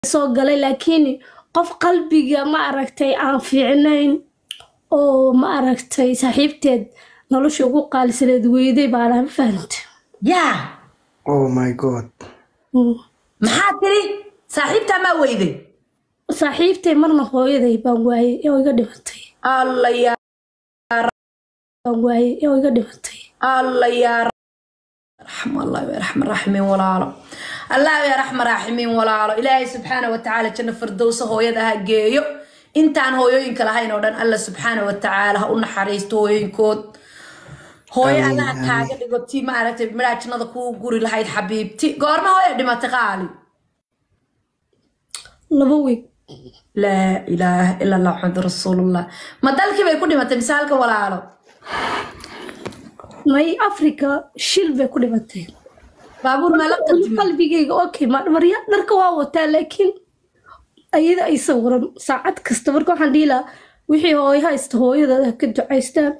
soo galay laakiin qof qalbiga ma aragtay aan fiicnayn oo ma aragtay saaxiibteed nolosha ugu qaalisaneed weyday baan aan fahamtay Yeah. Oh my god. maxaa tiri saaxiibta ma weyday saaxiibtay marna hooyaday baan waayay oo iga dhimatay alla ya baan waayay oo iga dhimatay alla ya رحم الله ويرحم الراحمين ولاله الله يرحم الراحمين ولاله إلهي سبحانه وتعالى جنة فردوسه هو يدها جيو انت عن هو ينكل هاي نودن الله سبحانه وتعالى هقولنا حريستو هو ينكود هو أنا كاجد قلتي ما عرفت بمراج نضا كو قوري لهاي حبيبتي قارما هو يدي ما تقالي نبوي لا إله إلا الله محمد رسول الله ما دالك بيكون ما تمثالك ولاله may Africa shil bay ku dhimatay baabuur ma la qabtay qalbigayga okay ma mariya dharka waa wataa laakiin ayada ay sawiran saacad kasta marka waxaan dhiilaa wixii hooyo haysta hooyada ka ducaystaan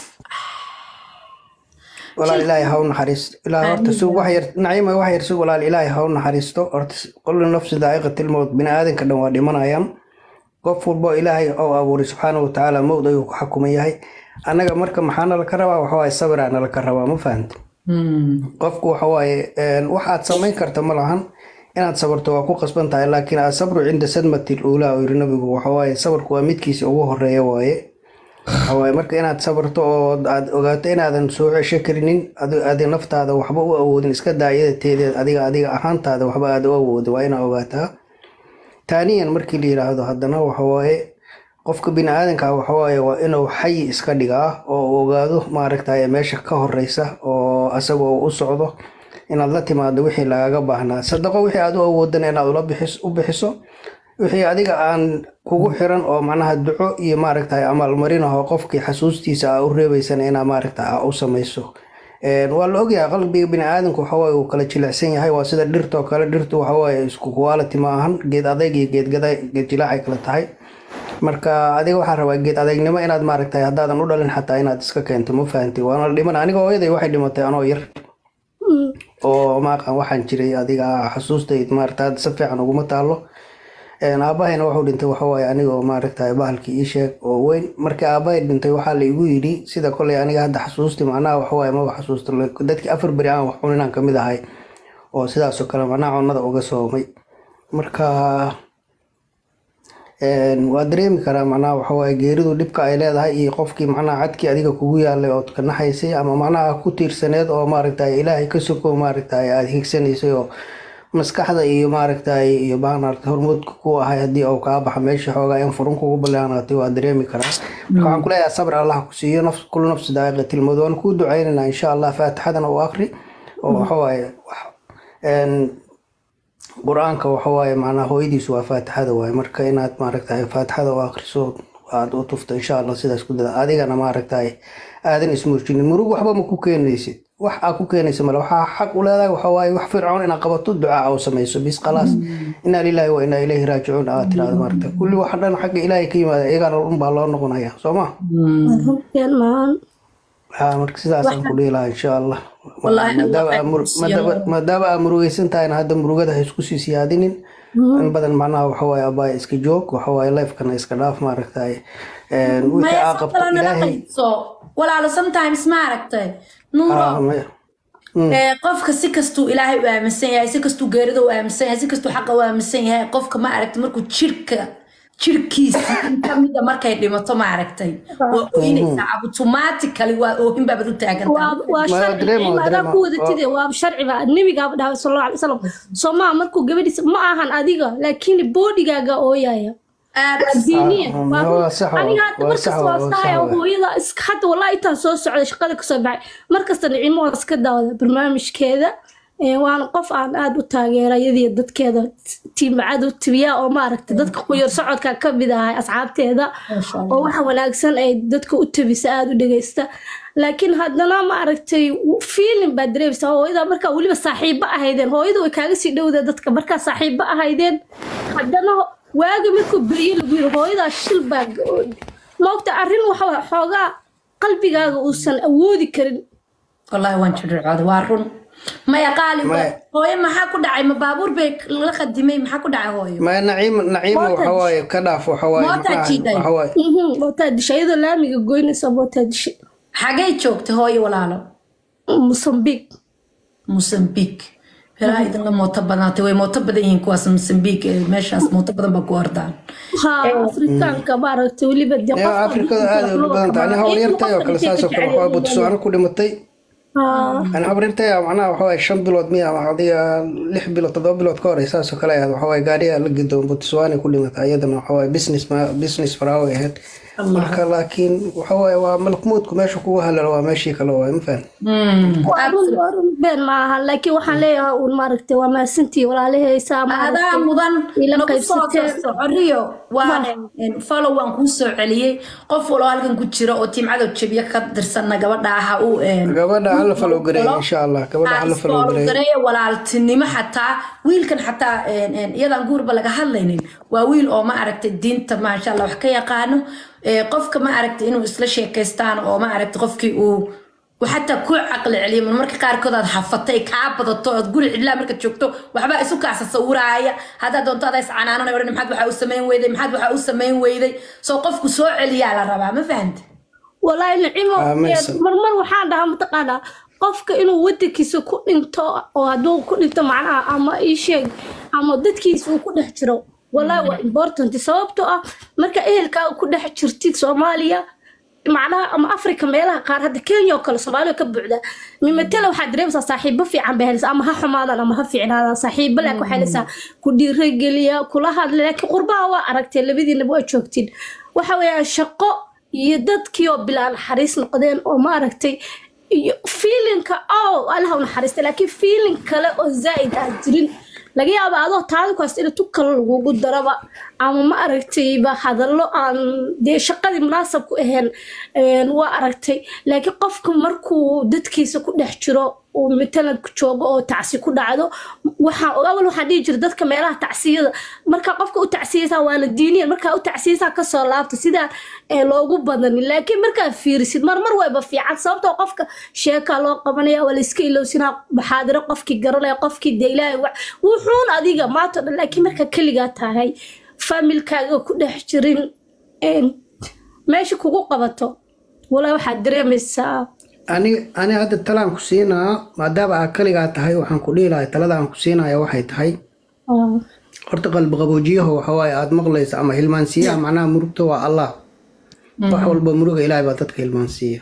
walaal ilaahay ha u naxariisto ilaahay horta suu wax yar naciima wax yar suu walaal ilaahay ha u naxariisto horta qul nafsi daa'iqatul mawt bini aadanka dhan waa dhimanayaan qof walba ilaahay oo abuuray subxaanahu wa ta'aala mawd ayuu ku xukuman yahay anaga marka maxaana la ka rabaa waxa waaye sabirana la ka rabaa ma fahanto qofku waxa waaye waxaad samayn karta ma lahan inaad sabarto waa ku qasban tahay laakiin asabru cinda sadmatil uulaa oo yiri nabigu waxa waaye sabarku waa midkiisa ugu horeeya waaye waaye marka inaad sabarto oo aad ogaato inaadan soo cesho karinin adiga naftaada waxba u awoodin iska daayada teedeed adiga ahaantaada waxba aad u awoodin waa inaad ogaataa taaniyan markii la yiraahdo haddana waxa waaye qofka bini aadanka waxa waaye waa inuu xay iska dhigaa oo ogaado maaragtay meesha ka horeysa oo asagoo u socdo inaad la timaado wixii lagaga baahnaa sadaqo wixii aad u awoodan inaad u bixiso wixii adiga aan kugu xiran oo macnaha duco iyo maaragtay amal marinaho qofkii xasuustiisa u reebaysan inaa maaragtay u samayso waa la ogyahay qalbiga bini aadanku waxa waaye uu kala jilicsan yahay waa sida dhirta oo kale dhirtu waxa waaye isku quality ma ahan geed adeeg iyo geed jilaacay kala tahay marka adiga waxaa rabaa geed adeegnimo inaad maaragtay haddaadan u dhalin xataa inaad iska keento ma fahanti waana dhiman aniga hooyaday waxay dhimatay anoo yar oo maaqan waxaan jiray adiga xasuustayd maaragtay si fiican uguma taalo aabahayna wuxuu dhintay waxa waaye anigoo maaragtay bahalkii ii sheeg oo weyn markii aabahay dhintay waxaa la igu yidhi sida koley aniga hadda xasuusti macnaha waxa waaye maba xasuusto dadkii 4 beri aan wax cuninaan ka mid ahay oo sidaas oo kale macnaha cunnada uga soomay marka waa dareemi karaa macnaha waxa waaye geeridu dhibka ay leedahay iyo qofkii macnaha cadkii adiga kugu yaalay oo ka naxaysay ama macnaha ku tiirsaneed oo maaragtay ilaahay ka soko maaragtay aad higsanaysay oo maskaxda iyo maaragtay iyo baanarta hormoodka ku ahay hadii uu ka baxo meesha xoogaa in furun kugu balaanaatay waa dareemi karaa marka waxaan ku leeyahay sabr Allah ku siiyo kullu nafsi daa'iqatul mawt waan ku ducaynaa insha Allah faatixadana oo akhri oo waxa waaye quraanka waxa waaye macnaha hooyadiisu waa faatixada waaye marka inaad maaragtay faatixada oo akhriso aad u tufto insha Allah sidaas ku dada adigana maaragtay aadan ismurjin murug waxba ma ku keenaysid wax aad ku keenayso mal waxa xaq u leedahay waxa waaye wax fircoon inaad qabato ducaa oo samayso bis khalaas inna lillahi wa inna ilayhi raaji'uun aad tiraahdo maaragtay kulli wax dhan xagga ilaahay ka yimaada iyagana un baa loo noqonaya sooma marka sidaas aan ku dheelaa insha Allah maadaama murugaysan tahay hadda murugada ha isku sii siyaadinin in badan macnaha waxa waaye abaa iska joog waxa waaye life-kana iska dhaaf maaragtay wixii aad qabto ilaahay walaalo sometimes maaragtay nuuro qofka si kastuu ilaahay u aaminsan yahay si kastuu geerida u aaminsan yahay si kastuu xaqa u aaminsan yahay qofka ma aragtay markuu jirkiisa kamida markay dhimato ma aragtay waa ooyinaysaa automatically waa oohin baabad u taagantaa waa sharciba nabiga dhahay sallallahu alayhi wasallam Soomaa markuu gabadhiisa ma ahan adiga laakiin bodigaaga ooyaya diiniya aniga hadda markasta waa saaya hooyada iska hadda wallahi intaan soo socda shaqada ka soo baxay markasta nicimo waa iska daawada barnaamijkeeda waan qof aan aad u taageerayadii dadkeeda tiimacad u tibiya oo maaragtay dadka qoyar socodka ka mid ah asxaabteeda oo waxa wanaagsan ay dadka u tabisa aad u dhageysta laakiin haddana maaragtay feeling bad dreams hooyada marka waliba saaxiibo ahaydeen hooyadu way kaaga sii dhowdaa dadka marka saaxiibo ahaydeen haddana waaga markuu bariyo lagu yiri hooyada shil baa moogta arrin waxa xoogaa qalbigaaga uusan awoodi karin wallahi waan jecel waa run ما يقالي هوي ما حكوا دعي ما بابور بيك لقدمي ما حكوا دعي هوي ما نعيم وحواي كداف وحواي وحواي موتاد شيء هذا لا ميقولني سبوتاد شيء حاجة شوكت هوي ولا لا موسمبيق هلا إذا موتبناتي وموتبدين كواس موسمبيق ماشي أس موتبدن بقوردان أفريقيا كبارة تولي بدي أفريقيا هذا بدن أنا هو يرتاح وكل ساس وكل حواي بوتسوانا كل متي أنا أبرنتي معناه وحواي 5 بلود 100 وحدي 6 بلود 7 بلود كور ساس وكل هذا وحواي قاري لقيتهم بوتسوانا كل متي أيضا وحواي بيزنس فراوي هاد لكن وحواي وملكمودكم ماشي كوها هلا ماشي كلوا ما فاهم بين معها لكن وحليها والماركتي وما سنتي ولا لها سام هذا مضن عريو فلو وان كوسو عليه قف ولا halkan ku jiro oo tiimcada jabiya ka dirsan gabadha u gabadha hal falo garay insha Allah gabadha hal falo garay walaaltinimo xataa wiilkan xataa iyadan guurba laga hadlaynin waa wiil oo ma aragtay diinta ma sha Allah wax ka yaqaano qofka ma aragtay inuu isla sheekaystaan oo ma aragtay qofkii uu وحتى كل عقل عليه من مركز كاركود هذا حفتي كعبة الطاقة تقول عدلا مركز شوكتو وحبا يسوق عسى صورة هذا دون تاديس عنانا يورين محد وحا أسمين ويدي محد وحا أسمين ويدي سوقفكو سوء عليا على الربع ما فهمت والله نعيمو مرمر وحادها متقانا قفك إنو ودكيسو كو انتو وهدو كو انتو معناها أما إيشيك أما ودكيسو كو نحجرو والله هو important سببتو مركا إيهلكا كو نحجرتيك سوماليا معناها أما أفريقيا ميلها قار هذا كينيا وكل صوماليا كبعدا ممثلة واحد دريبسا صاحب في عم بهلس أما ها حمادا أما ها في عنادا صاحب لك وحالسا كودي رجليا كلها لكن قربها وأركتين اللي بدي نبغى تشوكتين وحوي الشقة يدد كيو بلا حريص نقدين وما أركتي feeling أو ألها ونحرست لكن feeling كلا أو زايد أجرين laga yaabo adoo taadu kaas inuu tukal ugu daraba ama ma aragtay ba hadallo aan de shaqadii munaasab ku ahayn waa aragtay laakiin qofku markuu dadkiisa ku dhex jiro oo matalan ku joogo oo tacsi ku dhacdo waxa waxaan dhigi jiray dadka meelaha tacsiyada marka qofka u tacsiyaysa waana diiniyan marka u tacsiyaysa ka soo laabto sida loogu badan laakiin marka fiirisid marmar wayba fiican sababtoo qofka sheeka loo qabanaya wala iska ilowsina maxaadiro qofkii garanaya qofkii deylay wuxuun adiga maato laakiin marka kaliga tahay familkaaga ku dhex jirin meesha kugu qabato wala waxa dareemaysaa أنا هذا التلام كسينا ما دابا كليغا تهي وحن كليلا تلادان كسينا يا waxay tahay horta qalb qaboojiyaha waxa way aad maqlaysa ama hilmaansiya macnaha murugta waa Allah wax walba muruga Ilaahay baa dadka hilmaansiya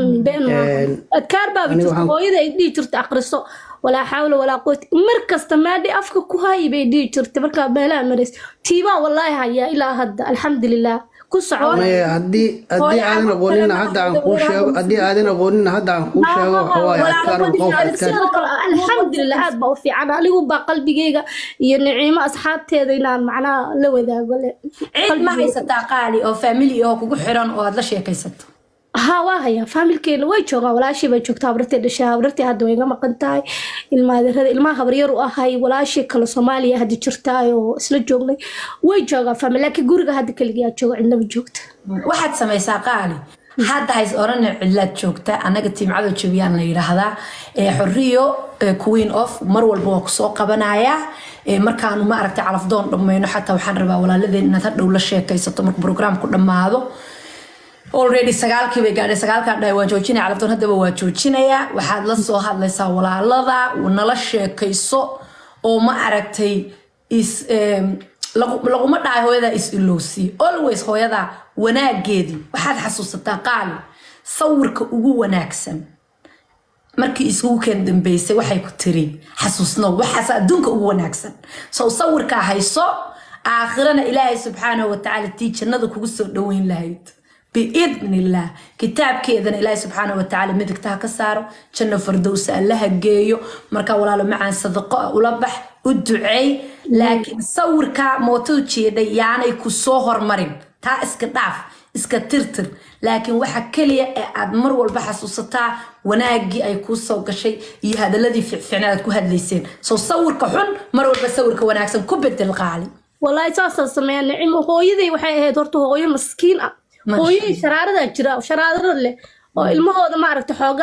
adkaar baa hooyada ay dhigi jirtay aqriso ولا حول ولا قوة مركز تمادي أفكر كهاي بيدي جرت مركز بلا مريس تيبا والله هيا إلى هذا الحمد لله كسعون هدي عادنا قولنا هذا عن كوشة هدي عادنا قولنا هذا عن كوشة وحواي أذكار الحمد لله هذا بوفي أنا اللي هو بقلبي جيجا ينعيم أصحاب تيدينا معنا لو ذا قول عيد ما هي ستاقالي أو فاميلي أو كوكو حيران أو هذا شيء كيست ها وهي فاميلكين way jooga walaashii bay joogtaa bartay dhashay bartay hadda way ma qantaay ilmaha habriyar u ahay walaashii kala Soomaaliya hadda jirtay oo isla joognay way jooga family laakiin guriga hadda kaliya jooga cidna joogta waxaad samaysaa qaali hadda hays oran cilad joogta anaga tiimcada jabiyaan la yiraahdaa xuriyo queen of mar walba waa ku soo qabanaya markaan ma aragtay calaf doon dhameeyno xataa waxaan rabaa walaaladeen inaad hadhow la sheekaysato marka programku dhamaado already sagaalkii bay gaadhay sagaalka dhay waan joojinay calaftoon hadaba waa joojinaya waxaad la soo hadlaysaa walaalada nala sheekayso oo ma aragtay is laguma dhaay hooyada is ilowsi always hooyada wanaageedii waxaad xasuusataa qaali sawirka ugu wanaagsan markii isugu keen dambeysay waxay ku tiri xasuusno waxaas adduunka ugu wanaagsan soo sawirka hayso aakhirana ilaahay subxaanahu wa ta'ala tii jannada kugu soo dhaweyn lahayd بإذن الله كتاب كذا الله سبحانه وتعالى مدك تهكساره جنة فردوس الله جيو مركا ولا له معن صدقاء ولبح الدعاء لكن صور كا موتوشي ده يعني كسوهر مرن تا اسكتاف اسكترتر لكن واحد كلية أدمر والبحث وسطع وناجي أي كوسة وكشيء هذا الذي في عناد كهذا ليسين صور كحن مر والبصور كوناكسن كبد الغالي والله أساسا سمعنا نعم هو يدي وحي دورته هو مسكين هوي شرارة جرا وشرارة اللي المهود ما عرفت حاجة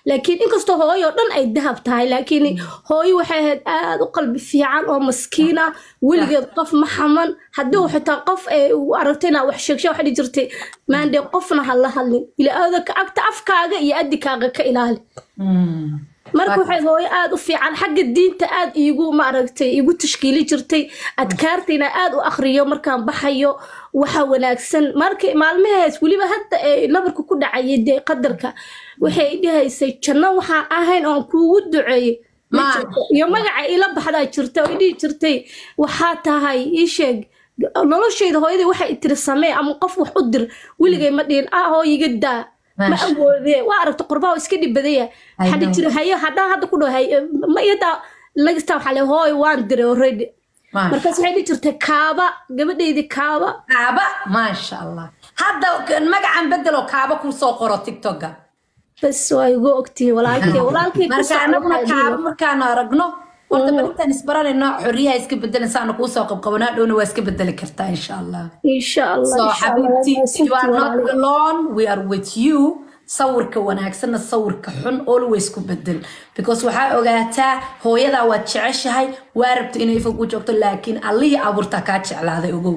laakiin inkastoo hooyo dhan ay dahab tahay laakiin hooyo waxay ahayd aad u qalbi fiican oo maskiin ah weligeed qof ma xaman haddii xitaa qof ay u aragtayna wax sheegshay wax dhigi jirtay maande qofna ha la hadlin ilaa agta afkaaga iyo adikaaga ka ilaali marka waxay hooyo aad u fiican xagga diinta aad iigu ma aragtay iigu tashkiili jirtay adkaartayna aad u akhriyo markaan baxayo waxa wanaagsan marka maalmahaas waliba hadda ay nabarka ku dhacay dee qadarka waxay dhahaysay janno waxaan ahayn oo kuugu duceeyay iyo magaca ila baxdaa jirta oo dhigi jirtay waxaa tahay ii sheeg noloshayda hooyadii waxay tiri samee ama qof wax u dir weligay ma dhihin hooyiga daa ma awoodee waa aragta qurbaa iska dhibadaya xadhi jira hayo hadda ku dhahay ma iyada lagasta waxa le hooy waan diray already markaas waxay dhigi jirtay kaaba gabadheydii kaaba maasha allah hadda magacan bedelo kaaba ku soo qoro tiktoka bas waa igu ogtii walaalkay markaan aragno wada barintan isbaranayno xuriyaha iska bedelaysaana kuu soo qabqabanaa dhowna waa iska bedeli kartaa insha allah so xabiibti you are not alone we are with you sawirka wanaagsanna sawirka xun always ku bedel because waxaa ogaataa hooyadaa waad jeceshahay waa rabto inay fog u joogto laakiin allihii abuurtaa kaa jeclaaday ogow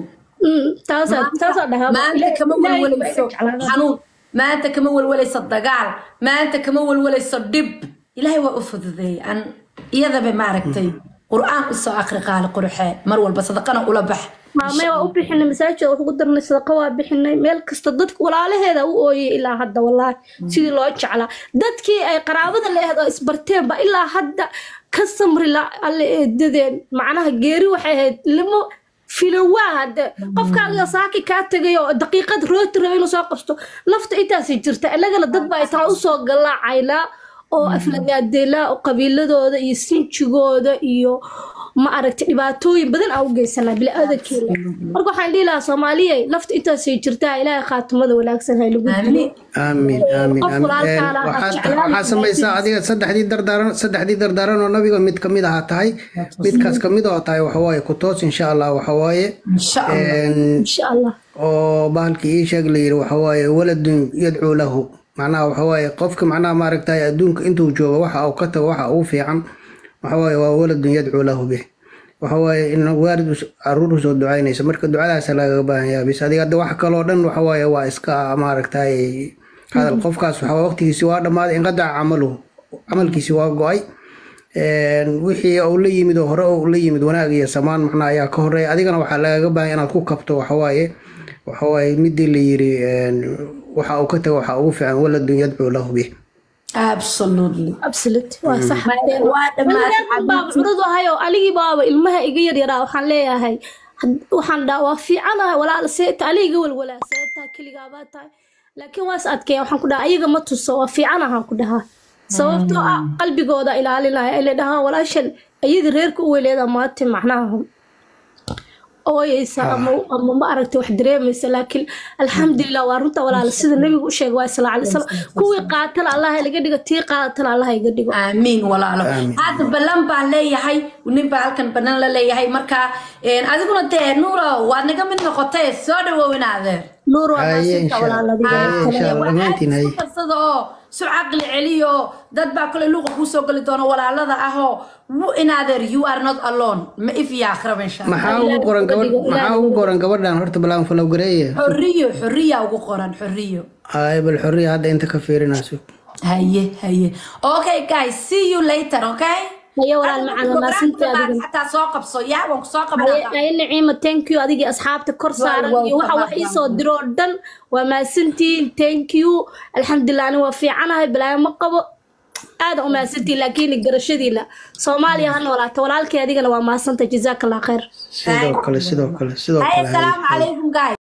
maanta kama walwalayso xanuun maanta kama walwalayso dagaal maanta kama walwalayso dhib ilaahay waa u fududeeyay iyadaba maaragtay qur'aan u soo akhri qaali qurxee mar walba sadaqana ula bax maamay waa u bixinay masaajid ugu darnay sadaqa waa bixinay meel kasta dadka walaalaheeda u ooyay ilaa hadda wallahi sidii loo jeclaa dadkii ay qaraabada leeyahay oo isbarteen ba ilaa hadda ka samri la alle eedadeen macnaha geeri waxay ahayd limo filawaad qofkaaga saaki ka tagay oo daqiiqad rooti rabo inuu soo qabsto lafta intaas jirta ilagana dad baa taa u soo galaacayla oo aflagaadeela oo qabiiladooda iyo sinjigooda iyo ma aragtay dhibaatooyin badan aan u geysanaa bilaadankeena marka waxaan dhihi lahaa Soomaaliyeey lafta intaas ay jirtaa ilaahay khaatimada wanaagsan hay lagu aamin waxaa samaysaa adiga saddexdii dardaaran oo nabiga mid kamid ah tahay midkaas kamid ah tahay waxa waaye ku toos insha Allah waxa waaye insha Allah oo baalkii ii sheeg leeyahay waxa waaye waladun yad'u lahu macnaha waxa waaye qofka macnaha ma aragtay adduunka intuu joogo waxa uu ka tago waxa uu fiican waxa waaye waa waladun yad'u lahu bih waxa waaye in waalid caruur soo ducaynaysa marka ducadaas laga baahan yahay bis adiga wax kale oo dhan waxa waaye waa iska ma aragtay hadal qofkaas waxa waqtigiisa waa dhamaaday in qadac amalkiisa waa go'ay wixii uu la yimid oo hore uu la yimid wanaag iyo samaan macnaha ayaa ka horeeyay adigana waxa laga baahan inaad ku kabto waxa waaye midii la yiri waxa uu ka tago waxa ugu fiican waladun yad'u lahu bih absolutely waa sax waa dhamaad uradu hayo aligi baaba ilmaha iga yar yaraa waxaan leeyahay waxaan waa fiicanahay walaal seeta aliga walwala seeta kaliga baa tahay laakiin waas adkay waxaan ku dhahay ayaga ma tuso waa fiicanahay ku dhahaa sababtoo ah qalbigooda ilaalinaya ay leedahay walaashan ayada reerka u weleeda maanta macnaha ooyeysa ama ma aragtay wax dareemaysa laakiin alxamdulillah waa runta walaal sida nabigu u sheegay waa sallallahu alayhi wasallam kuwii qaatan Allah laga dhigo tii qaatan Allah iga dhigo amiin walaalo hada balan baan leeyahay nin baa halkan banan la leeyahay marka adiguna dee nuuro waad naga mid noqotay soo dhawowinaade nuuro waa walaaladiga سو عقل عليو دad baa kale luuqa ku soo gali doona walaalada ah oo inaadeer you are not alone ma if ya akhrab insha Allah maxaa ugu qoran gabadhan horta balaan falow gareeyo xurriyo ugu qoran xurriyo ay bal xurriyo hadda inta ka fiirinayso haye okay guys see you later okay هيا ولا المعنى ما سنت حتى سوق بصو يا وانك سوق بنا أي نعيمة thank you أديك أصحابتك كرسارة وحا يسو درودن وما سنتين thank you الحمد لله أنا وفي عنها بلا مقبو هذا وما سنتي لكن القرشدي لا صوماليا هن ولا تولالك أديك أنا وما سنت جزاك الله خير سيدو كله السلام عليكم guys